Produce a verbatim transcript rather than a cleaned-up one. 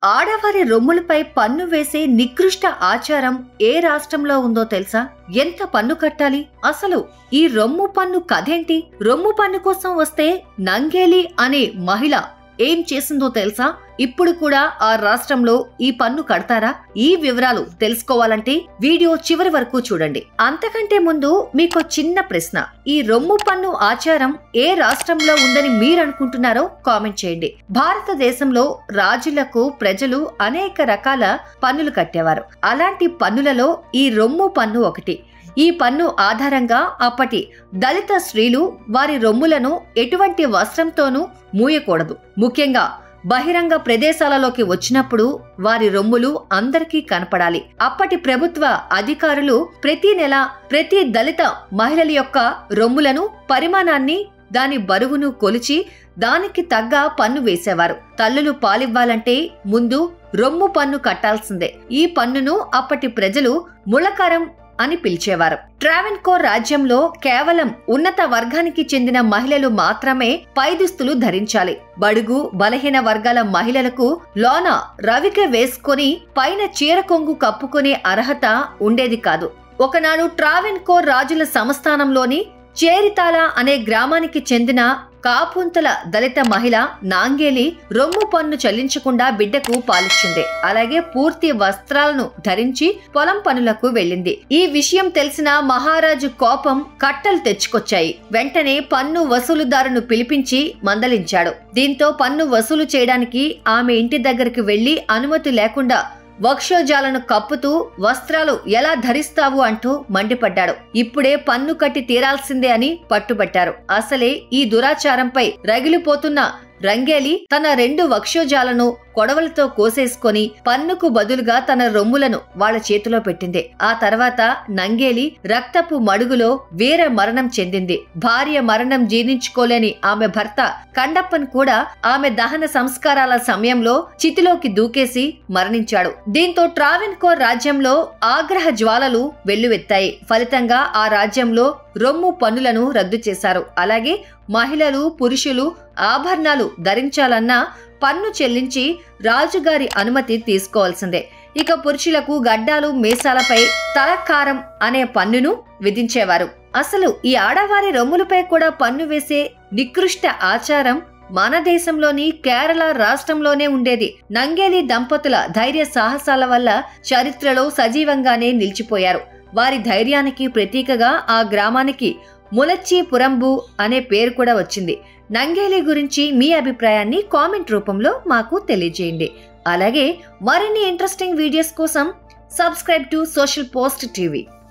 ఆడవారి రొమ్ములపై పన్ను వేసే నికృష్ట ఆచారం ఏ రాష్ట్రంలో ఉందో తెలుసా? ఎంత పన్ను కట్టాలి? అసలు ఈ రొమ్ము పన్ను కథేంటి? రొమ్ము పన్ను కోసం వస్తే నంగేలి అనే మహిళ ఏం చేసిందో తెలుసా? ఇప్పుడు కూడా ఆ రాష్ట్రంలో ఈ పన్ను కడతారా? ఈ వివరాలు తెలుసుకోవాలంటే వీడియో చివరి వరకు చూడండి. అంతకంటే ముందు మీకు చిన్న ప్రశ్న. ఈ రొమ్ము పన్ను ఆచారం ఏ రాష్ట్రంలో ఉందని మీరు అనుకుంటున్నారో కామెంట్ చేయండి. భారతదేశంలో రాజులకు ప్రజలు అనేక రకాల పన్నులు కట్టేవారు. అలాంటి పన్నులలో ఈ రొమ్ము పన్ను ఒకటి. ఈ పన్ను ఆధారంగా అప్పటి దళిత స్త్రీలు వారి రొమ్ములను ఎటువంటి వస్త్రంతోనూ మూయకూడదు. ముఖ్యంగా బహిరంగ ప్రదేశాలలోకి వచ్చినప్పుడు వారి రొమ్ములు అందరికీ కనపడాలి. అప్పటి ప్రభుత్వ అధికారులు ప్రతి నెల ప్రతి దళిత మహిళల యొక్క రొమ్ములను, పరిమాణాన్ని, దాని బరువును కొలిచి దానికి తగ్గ పన్ను వేసేవారు. తల్లులు పాలివ్వాలంటే ముందు రొమ్ము పన్ను కట్టాల్సిందే. ఈ పన్నును అప్పటి ప్రజలు ముళకరం అని పిలిచేవారు. ట్రావెన్కోర్ రాజ్యంలో కేవలం ఉన్నత వర్గానికి చెందిన మహిళలు మాత్రమే పైదుస్తులు ధరించాలి. బడుగు బలహీన వర్గాల మహిళలకు లోన రవిక వేసుకొని పైన చీర కొంగు కప్పుకునే అర్హత ఉండేది కాదు. ఒకనాడు ట్రావెన్కోర్ రాజుల సంస్థానంలోని చేరితాల అనే గ్రామానికి చెందిన కాపుంతల దళిత మహిళ నాంగేలి రొమ్ము పన్ను చెల్లించకుండా బిడ్డకు పాలిచ్చింది. అలాగే పూర్తి వస్త్రాలను ధరించి పొలం పనులకు వెళ్ళింది. ఈ విషయం తెలిసిన మహారాజు కోపం కట్టలు తెచ్చుకొచ్చాయి. వెంటనే పన్ను వసూలుదారును పిలిపించి మందలించాడు. దీంతో పన్ను వసూలు చేయడానికి ఆమె ఇంటి దగ్గరికి వెళ్లి అనుమతి లేకుండా వక్షోజాలను కప్పుతూ వస్త్రాలు ఎలా ధరిస్తావు అంటూ మండిపడ్డాడు. ఇప్పుడే పన్ను కట్టి తీరాల్సిందే అని పట్టుబట్టారు. అసలే ఈ దురాచారంపై రగిలిపోతున్న రంగేలి తన రెండు వక్షోజాలను కొడవలతో కోసేసుకొని పన్నుకు బదులుగా తన రొమ్ములను వాళ్ల చేతిలో పెట్టింది. ఆ తర్వాత నంగేలి రక్తపు మడుగులో వీర మరణం చెందింది. భార్య మరణం జీర్ణించుకోలేని ఆమె భర్త కండప్పన్ కూడా ఆమె దహన సంస్కారాల సమయంలో చితిలోకి దూకేసి మరణించాడు. దీంతో ట్రావెన్కోర్ రాజ్యంలో ఆగ్రహ జ్వాలలు వెల్లువెత్తాయి. ఫలితంగా ఆ రాజ్యంలో రొమ్ము పన్నులను రద్దు చేశారు. అలాగే మహిళలు, పురుషులు ఆభరణాలు ధరించాలన్నా పన్ను చెల్లించి రాజుగారి అనుమతి తీసుకోవాల్సిందే. ఇక పురుషులకు గడ్డాలు, మీసాలపై తలకారం అనే పన్నును విధించేవారు. అసలు ఈ ఆడవారి రొమ్ములపై కూడా పన్ను వేసే నికృష్ట ఆచారం మన దేశంలోని కేరళ రాష్ట్రంలోనే ఉండేది. నంగేలి దంపతుల ధైర్య సాహసాల వల్ల చరిత్రలో సజీవంగానే నిలిచిపోయారు. వారి ధైర్యానికి ప్రతీకగా ఆ గ్రామానికి ములచ్చి పురంబు అనే పేరు కూడా వచ్చింది. నంగేలి గురించి మీ అభిప్రాయాన్ని కామెంట్ రూపంలో మాకు తెలియజేయండి. అలాగే మరిన్ని ఇంట్రెస్టింగ్ వీడియోస్ కోసం subscribe to social post TV.